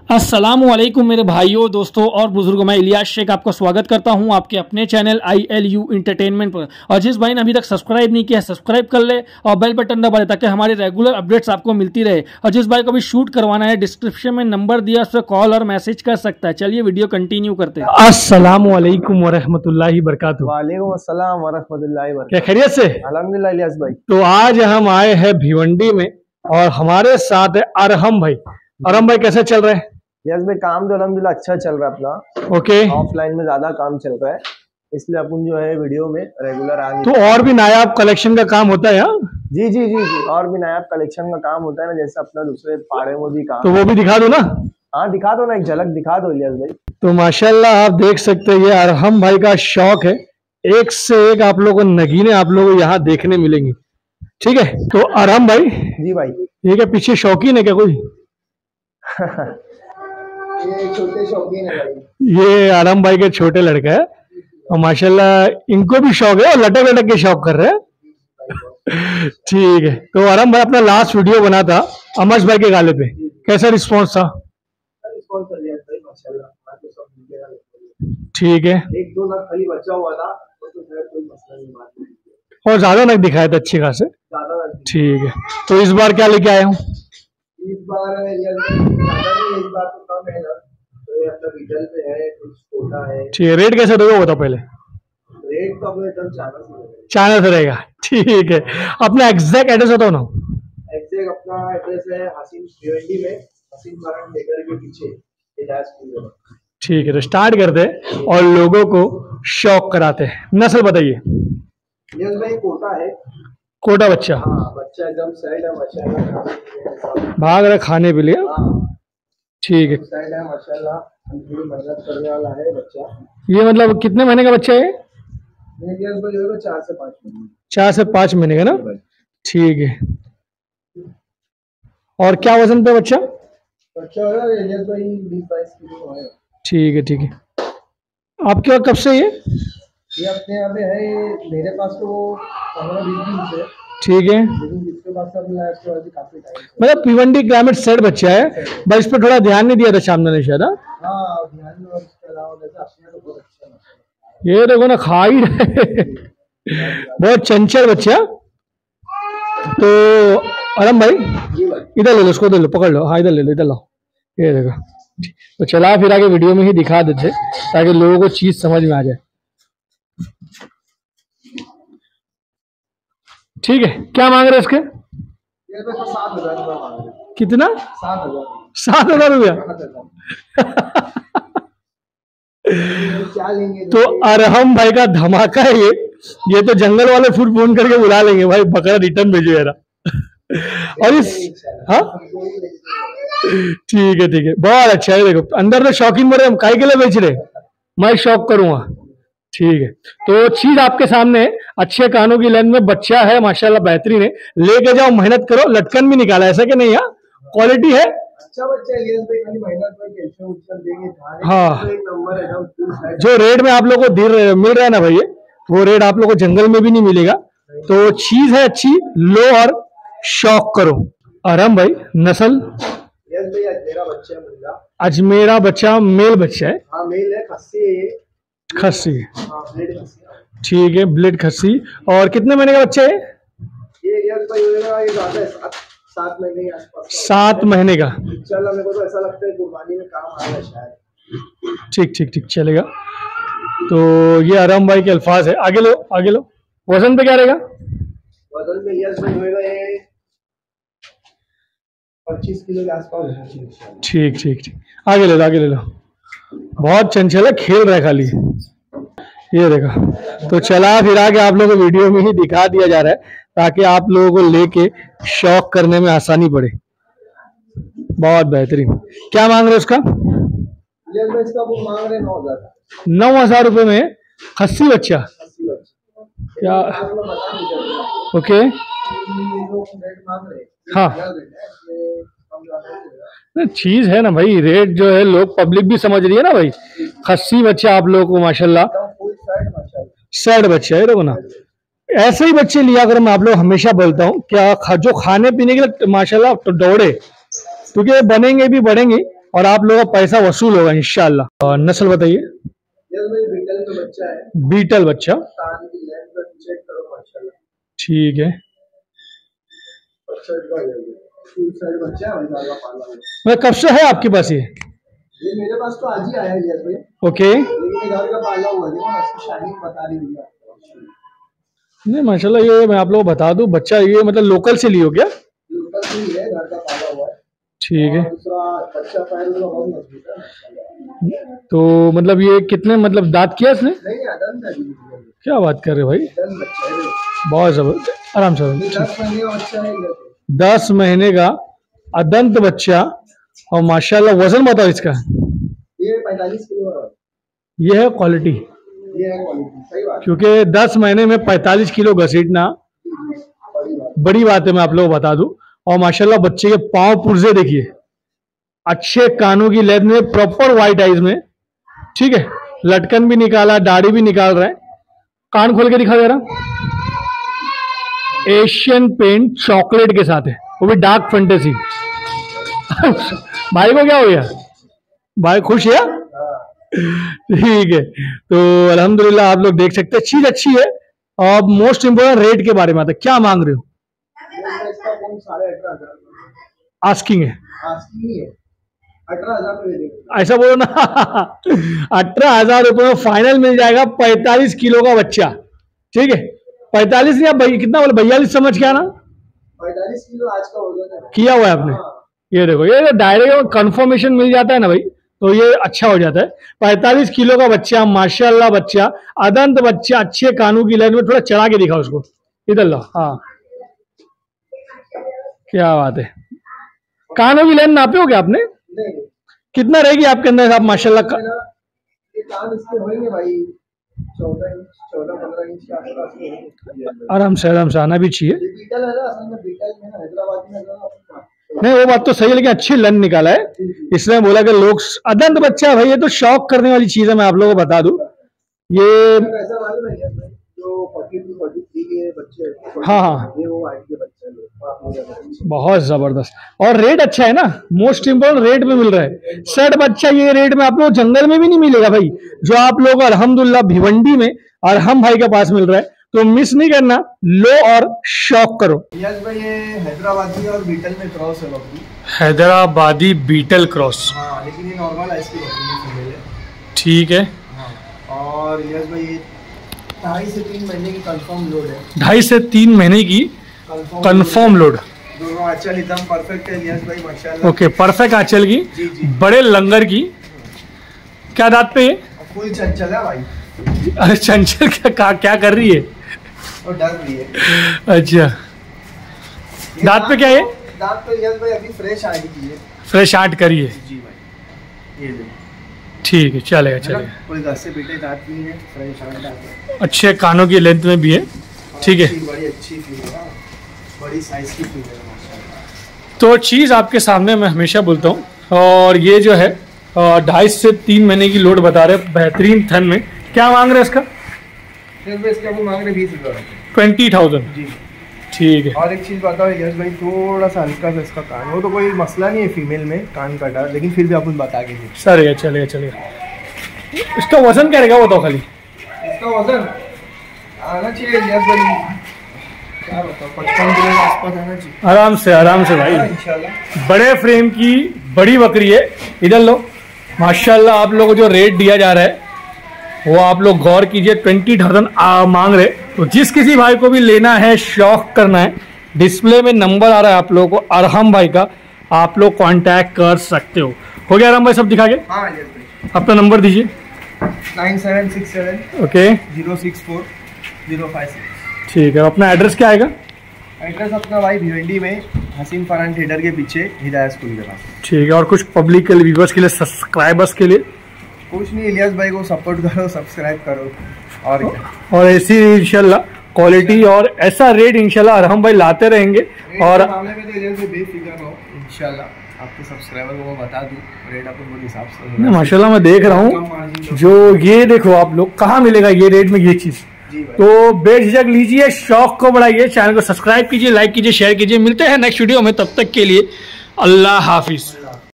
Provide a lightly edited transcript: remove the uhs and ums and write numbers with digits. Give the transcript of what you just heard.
अस्सलामुअलैकुम मेरे भाइयों दोस्तों और बुजुर्गों, मैं इलियास शेख आपका स्वागत करता हूं आपके अपने चैनल ILU इंटरटेनमेंट पर। और जिस भाई ने अभी तक सब्सक्राइब नहीं किया सब्सक्राइब कर ले और बेल बटन दबा दे ताकि हमारी रेगुलर अपडेट्स आपको मिलती रहे। और जिस भाई को भी शूट करवाना है डिस्क्रिप्शन में नंबर दिया, उस पर कॉल और मैसेज कर सकता है। चलिए वीडियो कंटिन्यू करते हैं। अस्सलामुअलैकुम वरहमतुल्लाहि वबरकातुहू। वालेकुम अस्सलाम वरहमतुल्लाहि वबरकातुहू। क्या खैरियत से? अल्हम्दुलिल्लाह इलियास भाई। तो आज हम आए हैं भिवंडी में और हमारे साथ है अरहम भाई। अरहम भाई कैसे चल रहे हैं? इलियास भाई काम तो अल्हम्दुलिल्लाह अच्छा चल रहा है अपना। ओके। ऑफलाइन में ज्यादा काम चल रहा है, इसलिए अपन जो है वीडियो में रेगुलर आ गए। तो और भी नायाब कलेक्शन का काम होता है यहाँ? जी जी जी जी, और भी नायाब कलेक्शन का काम होता है ना, जैसे अपना दूसरे पाड़े में भी काम। तो वो भी दिखा दो ना। हाँ दिखा दो ना, एक झलक दिखा दो इलियास भाई। तो माशाल्लाह आप देख सकते हैं ये अरहम भाई का शौक है, एक से एक आप लोगों को नगीने आप लोगों को यहाँ देखने मिलेंगी। ठीक है, तो अरहम भाई। जी भाई। ये क्या पीछे शौकीन है क्या कोई? ये छोटे शौकीन है भाई। ये अरहम भाई के छोटे लड़का है और माशाल्लाह इनको भी शौक है और लटक लटक के शौक कर रहे हैं। ठीक है, तो अरहम भाई अपना लास्ट वीडियो बना था अमश भाई के गाले पे, कैसा रिस्पॉन्स था? ठीक है, एक दो लाख खाली बचा हुआ था, तो कोई मसला नहीं, बात नहीं। और ज्यादा नग दिखाया था अच्छी खासे। ठीक है, तो इस बार क्या लेके आए हूँ? इस बार इस बार तो कम है ना, तो ये अपना रिटेल पे है, कुछ छोटा है। ठीक है, रेट कैसे दोगे बता पहले? रेट तो अपने एकदम चाइना से रहेगा। ठीक है, अपना एग्जैक्ट एड्रेस बताओ ना। एग्जैक्ट अपना एड्रेस है हसीन भिवंडी में, हसीन मार्केट लेकर के पीछे इलाज पूरे। ठीक है, तो स्टार्ट करते हैं और लोगों को शौक कराते हैं। नस्ल बताइए। यस भाई, कोटा है। कोटा बच्चा? हाँ, बच्चा एकदम साइड है, माशाल्लाह भाग रहा खाने के लिए। ठीक है, साइड है माशाल्लाह, पूरी मेहनत करने वाला है बच्चा। ये मतलब कितने महीने का बच्चा है? यस भाई होगा 4 से 5 महीने। 4 से 5 महीने का ना? ठीक है, और क्या वजन पे बच्चा? बच्चा होगा यस भाई 20-22 किलो है। ठीक है ठीक है, आपके वहाँ कब से ये अपने यहाँ पे है, मेरे पास तो 15-20 दिन से। ठीक है, लेकिन जिसके पास से काफी टाइम मतलब भिवंडी ग्रामीण सेट बच्चा है, बस इस पर थोड़ा ध्यान नहीं दिया था सामने ने शायद। हाँ ध्यान, और इसके अलावा वैसे अपने तो बहुत अच्छा है। ये देखो ना, खा ही रहे। बहुत चंचल बच्चा। तो अरहम भाई इधर ले लो, उसको इधर लो, पकड़ लो। हाँ इधर ले लो, इधर लो। ये देखो, तो चला फिर आगे वीडियो में ही दिखा देते ताकि लोगों को चीज समझ में आ जाए। ठीक है, क्या मांग रहे इसके? ये तो 7,000 रुपया मांग रहे। कितना? 7,000 रुपया? क्या लेंगे? तो अरहम भाई का धमाका है ये तो जंगल वाले फूड फोन करके बुला लेंगे भाई, बकरा रिटर्न भेजो यार। और इस हाँ ठीक है, बहुत अच्छा है। देखो अंदर तो शौकीन बोले हम काहे के लिए बेच रहे, मैं शौक करूंगा। ठीक है, तो चीज आपके सामने है, अच्छे कानों की लेंथ में बच्चा है माशाल्लाह बेहतरीन है। लेके जाओ, मेहनत करो, लटकन भी निकाला ऐसा कि नहीं? क्वालिटी है, अच्छा बच्चा है, मेहनत में कैल्शियम उछल देंगे। हाँ, एक नंबर है। जो रेट में आप लोगों को मिल रहा है ना भाई, वो रेट आप लोगों को जंगल में भी नहीं मिलेगा। तो चीज है अच्छी, लो और शौक करो। अरहम भाई नस्ल? यस भाई, अजमेरा बच्चा है। अजमेरा बच्चा, मेल बच्चा है? हाँ मेल है, खस्सी है ये। खस्सी? हाँ ब्लेड खस्सी। ठीक है, ब्लेड खस्सी। और कितने महीने का बच्चा है ये? यस भाई होगा ये ज्यादा है, 7 महीने के आसपास। 7 महीने का? चलो, मेरे को तो ऐसा लगता है कुर्बानी में काम आएगा शायद। ठीक चलेगा। तो ये अरहम भाई के अल्फाज है। आगे लो आगे लो। वजन पे क्या रहेगा? वजन में यस भाई होगा ये 25 किलो के आसपास। ठीक, आगे ले लो। बहुत चंचल है, खेल रहा है खाली। ये देखा, तो चला फिरा के आप लोगों को वीडियो में ही दिखा दिया जा रहा है ताकि आप लोगों को लेके शौक करने में आसानी पड़े। बहुत बेहतरीन। क्या मांग रहे हो उसका? इसका वो मांग रहे 9,000। 9,000 रुपए में खस्सी बच्चा? क्या? ओके, हाँ चीज है ना भाई, रेट जो है लोग पब्लिक भी समझ रही है ना भाई। खस्सी बच्चा आप लोगों को माशाल्लाह सेट बच्चा है, देखो ना। ऐसे ही बच्चे लिया करो, मैं आप लोग हमेशा बोलता हूँ क्या, जो खाने पीने के लिए माशाल्लाह तो दौड़े, क्योंकि बनेंगे भी बढ़ेंगे। और आप लोगों का पैसा वसूल होगा इंशाल्लाह। और नस्ल बताइए। बीटल का बच्चा है। बीटल बच्चा, कान की लेंथ चेक करो माशाल्लाह। ठीक है। बच्चा है मैं कब से है आपके पास ये मेरे पास तो आज ही आया है। ओके, लेकिन घर का पाला हुआ है, शाइनिंग बता रही है। नहीं माशाल्लाह, ये मैं आप लोगों को बता दूं, बच्चा ये मतलब लोकल से लियो क्या? लोकल से ही है, घर का पाला हुआ है। ठीक है। दूसरा बच्चा पैर में बहुत मजबूत है। तो मतलब ये कितने मतलब दांत किया इसने? नहीं अदंत है। क्या बात कर रहे हो भाई, बच्चा है बहुत जबरदस्त। आराम से। 10 महीने का बच्चा है। 10 महीने का अदंत बच्चा, और माशाल्लाह वजन बताओ इसका। ये 45 किलो है। ये है क्वालिटी, ये है क्वालिटी, सही बात। क्योंकि 10 महीने में 45 किलो घसीटना बड़ी बात है, मैं आप लोगों को बता दूं। और माशाल्लाह बच्चे के पांव पुर्जे देखिए, अच्छे कानों की लेंथ में, प्रॉपर व्हाइट आइज में, ठीक है। लटकन भी निकाला, दाढ़ी भी निकाल रहा है। कान खोल के दिखा दे रहा, एशियन पेंट चॉकलेट के साथ है, वो भी डार्क फैंटेसी। भाई को क्या हो गया, भाई खुश है? ठीक है। तो अल्हम्दुलिल्लाह आप लोग देख सकते हैं, चीज अच्छी है। और मोस्ट इंपोर्टेंट रेट के बारे में आता है, क्या मांग रहे हो? आस्किंग है, 18,000 ऐसा बोलो ना। 18,000 रुपये में फाइनल मिल जाएगा 45 किलो का बच्चा, ठीक है। 45 या कितना बोले, 42 समझ के आना। 45 किलो आज का वजन है किया हुआ है आपने। ये देखो, ये डायरेक्ट कंफर्मेशन मिल जाता है ना भाई, तो ये अच्छा हो जाता है। 45 किलो का बच्चा, माशाल्लाह बच्चा, अदंत बच्चा, अच्छे कानों की लाइन में। थोड़ा चढ़ा के दिखाओ उसको, इधर लो। हाँ, क्या बात है। कानों की लाइन नापे हो क्या आपने? कितना रहेगी आपके अंदर आप माशाल्लाह का? कान इसके होंगे भाई 14-15 इंच के आसपास। आराम से आना भी चाहिए। बीटल है ना, असल में बीटल में हैदराबाद में नहीं वो बात तो सही है, लेकिन अच्छी लन निकाला है। इसने बोला कि लोग अदंत बच्चा है भाई, ये तो शौक करने वाली चीज है। मैं आप लोगों को बता दूं, ये ऐसा मालूम है जो 42-43 के बच्चे, हाँ, ये वो हाइट के बच्चे हैं, बहुत जबरदस्त। और रेट अच्छा है ना, मोस्ट इम्पोर्टेंट रेट में मिल रहा है। सेट बच्चा ये रेट में आप लोग जंगल में भी नहीं मिलेगा भाई, जो आप लोग अल्हम्दुलिल्लाह भिवंडी में और हम भाई के पास मिल रहा है। तो मिस नहीं करना, लो और शौक करो। यस भाई, ये हैदराबादी और बीटल में क्रॉस है बकरी। हैदराबादी बीटल क्रॉस, हाँ, लेकिन ये नॉर्मल आइस की बकरी है। ठीक है। हाँ। और यस भाई, ये 2.5 से 3 महीने की कंफर्म लोड है। 2.5 से 3 महीने की कंफर्म लोड। दोनों आंचल एकदम परफेक्ट है यस भाई, माशाल्लाह। ओके, परफेक्ट आंचल की, बड़े लंगर की। क्या दांत पे है? फुल चंचल है भाई। अरे चंचल क्या कर रही है? और डर रही है। अच्छा, दांत पे क्या है? दांत पे यस भाई अभी फ्रेश आर्ट की है। फ्रेश आर्ट करी है जी भाई, ये देखो। ठीक है, चलेगा। कोई घर से बेटे दांत नहीं है, फ्रेश आर्ट है। अच्छे कानों की लेंथ में भी है, ठीक है। बड़ी अच्छी फील है, बड़ी साइज की फील है माशाल्लाह। तो चीज़ आपके सामने मैं हमेशा बोलता हूँ। और ये जो है 2.5 से 3 महीने की लोड बता रहे, बेहतरीन थन में। क्या मांग रहे हैं इसका? इसका वो मांग रहे 20,000 20,000 जी, ठीक है। और एक चीज़ बताओ यस भाई, थोड़ा सा हल्का सा इसका कान, वो तो कोई मसला नहीं है फीमेल में कान का डर, लेकिन फिर भी अपन बता के सर चलेगा। इसका वजन क्या रहेगा वो तो खाली? इसका वजन आना चाहिए यस भाई, क्या बताओ, 55 किलो के आसपास आना चाहिए। आराम से भाई, इंशाल्लाह। बड़े फ्रेम की बड़ी बकरी है। इधर लो, माशाल्लाह। आप लोगों को जो रेट दिया जा रहा है वो आप लोग गौर कीजिए, 20,000 मांग रहे। तो जिस किसी भाई को भी लेना है, शौक करना है, डिस्प्ले में नंबर आ रहा है आप लोगों को, अरहम भाई का, आप लोग कांटेक्ट कर सकते हो। गया अरहम भाई, सब दिखा के? हाँ यस भाई। अपना नंबर दीजिए। 9767 ओके 064 056। ठीक है। अपना एड्रेस क्या आएगा? एड्रेस अपना भाई भिवंडी में, हसीन फरहान थिएटर के पीछे, हिदायत स्कूल के पास। ठीक है। और कुछ पब्लिक के लिए, व्यूवर्स के लिए, सब्सक्राइबर्स के लिए? कुछ नहीं, इलियास भाई को सपोर्ट करो, सब्सक्राइब करो, और क्या। और ऐसी इंशाल्लाह क्वालिटी और ऐसा रेट इंशाल्लाह अरहम भाई लाते रहेंगे। और मामले में तो इलियास भाई बेफिक्र रहो, इंशाल्लाह आपके सब्सक्राइबर को मैं बता दूं, रेट अपन को हिसाब से। माशाल्लाह मैं देख रहा हूँ, जो ये देखो आप लोग, कहाँ मिलेगा ये रेट में ये चीज़? तो बेझिझक लीजिए, शौक को बढ़ाइए, चैनल को सब्सक्राइब कीजिए, लाइक कीजिए, शेयर कीजिए। मिलते हैं नेक्स्ट वीडियो में, तब तक के लिए अल्लाह हाफिज।